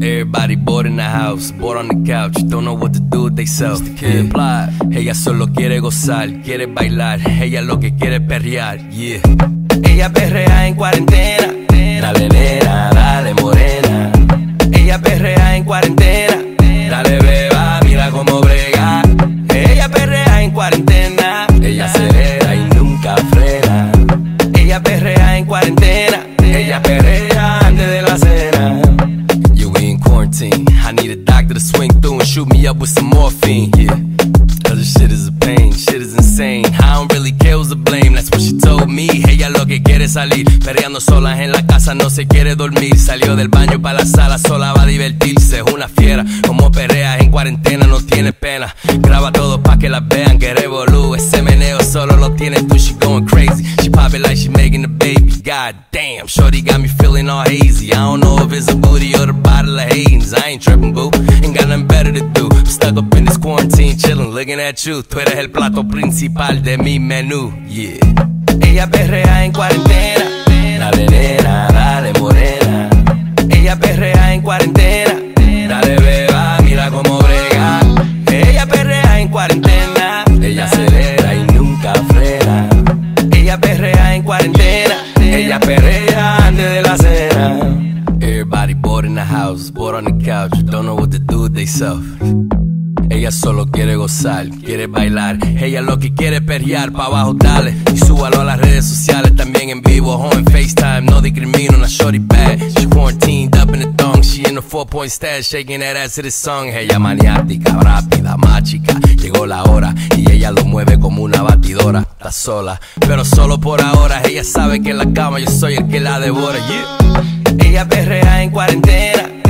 Everybody bored in the house, bored on the couch, don't know what to do with themselves. Ella solo quiere gozar, quiere bailar, ella lo que quiere es perrear, yeah. Ella perrea en cuarentena, dale nena, dale morena. Ella perrea en cuarentena, dale beba, mira cómo brega. Ella perrea en cuarentena, ella acelera y nunca frena. Ella perrea en cuarentena, ella perrea antes de la cena. I need a doctor to swing through and shoot me up with some morphine, yeah. Cause this shit is a pain, shit is insane. I don't really care who's to blame, that's what she told me. Ella lo que quiere es salir, perreando sola en la casa, no se quiere dormir. Salió del baño para la sala, sola va a divertirse. Es una fiera, como perrea en cuarentena, no tiene pena. Graba todo pa' que la vean, que revolú. Ese meneo solo lo tienes tú, she going crazy. She pop it like she making a baby. God damn, shorty got me feeling all hazy. I don't know if it's a booty or the bottle of Hayden's. I ain't tripping, boo, ain't got nothing better to do. I'm stuck up in this quarantine, chillin', looking at you. Tú eres el plato principal de mi menú, yeah. Ella perrea en cuarentena, dale nena, dale morena. Ella perrea en cuarentena, dale beba, mira cómo brega. Ella perrea en cuarentena, ella acelera y nunca frena. Ella perrea en cuarentena, ella perrea antes de la cena. Everybody bored in the house, bored on the couch, don't know what to do with themselves. Ella solo quiere gozar, quiere bailar, ella lo que quiere es perrear, pa' abajo dale. Y súbalo a las redes sociales, también en vivo, o en FaceTime, no discrimino, una shorty bad. She quarantined up in the thong, she in the 4-point stash, shaking that ass to this song. Ella maniática, rápida, mágica, llegó la hora y ella lo mueve como una batidora. Está sola, pero solo por ahora, ella sabe que en la cama yo soy el que la devora, yeah. Ella perrea en cuarentena,